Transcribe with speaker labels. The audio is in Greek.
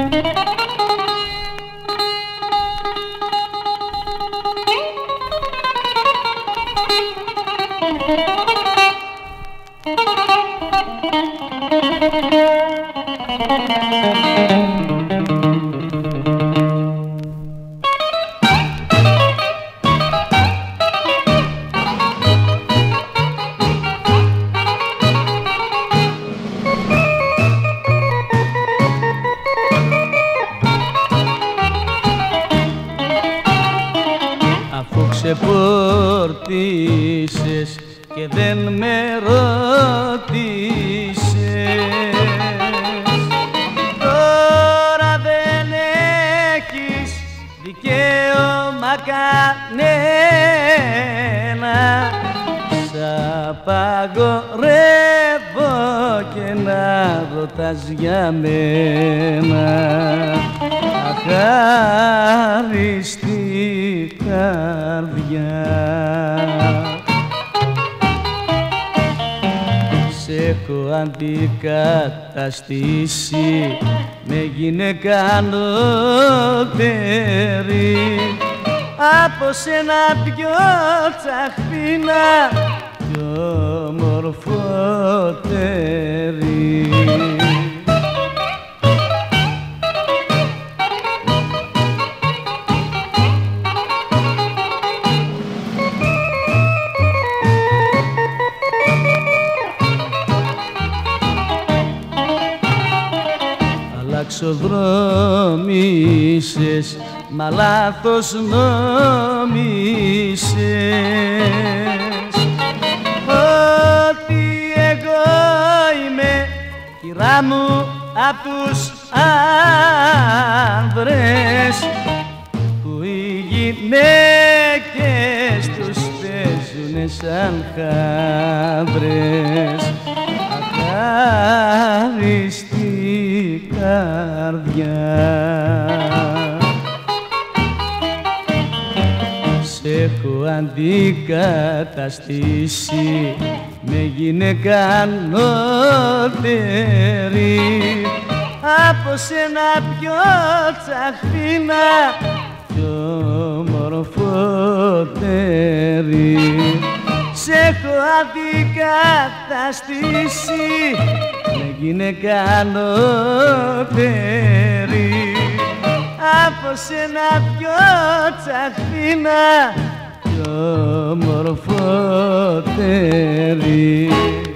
Speaker 1: Αφού ξεπορτίσες και δεν με ρώτησες, τώρα δεν έχεις δικαίωμα κανένα. Σ' απαγορεύω και να ρωτάς για μένα. Αχάριστη καρδιά, σ' έχω αντικαταστήσει με γυναίκα ανώτερη από σένα πιο τσαχπίνα, πιο μορφότερη. Αλλαξοδρόμησες, μα λάθος νόμισες, ότι εγώ είμαι κυρά μου απ' τους άνδρες, που οι γυναίκες τους παίζουνε σαν χάνδρες. Αχάριστη καρδιά, σ' έχω αντικαταστήσει με γυναίκα ανώτερη από σένα πιο τσαχπίνα, πιο μορφότερη. Σ' έχω αντικαταστήσει με γυναίκα ανώτερη από σένα πιο τσαχπίνα, πιο μορφότερη.